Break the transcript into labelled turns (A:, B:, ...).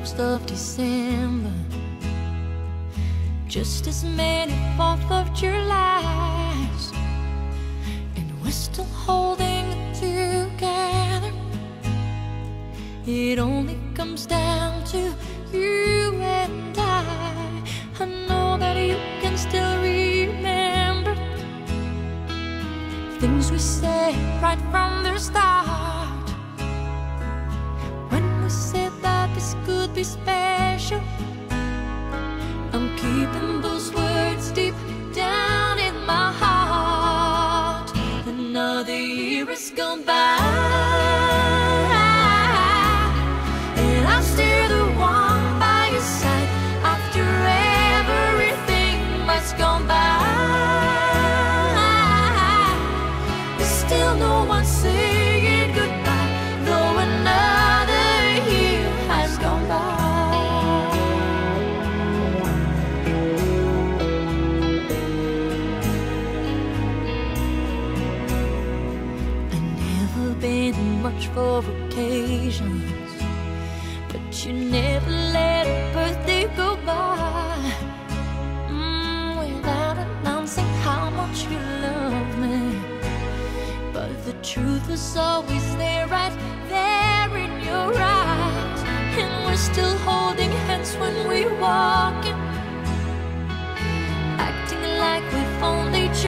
A: 1st of December, just as many 4th of Julys, and we're still holding it together. It only comes down to you and I know that you can still remember things we said right from the start, when we said that this could be special. I'm keeping those words deep down in my heart. Another year has gone by, and I'm still the one by your side after everything has gone by. There's still no one saying goodbye, though another year has gone by. Been much for occasions, but you never let a birthday go by without announcing how much you love me. But the truth was always there, right there in your eyes, and we're still holding hands when we're walking, acting like we've only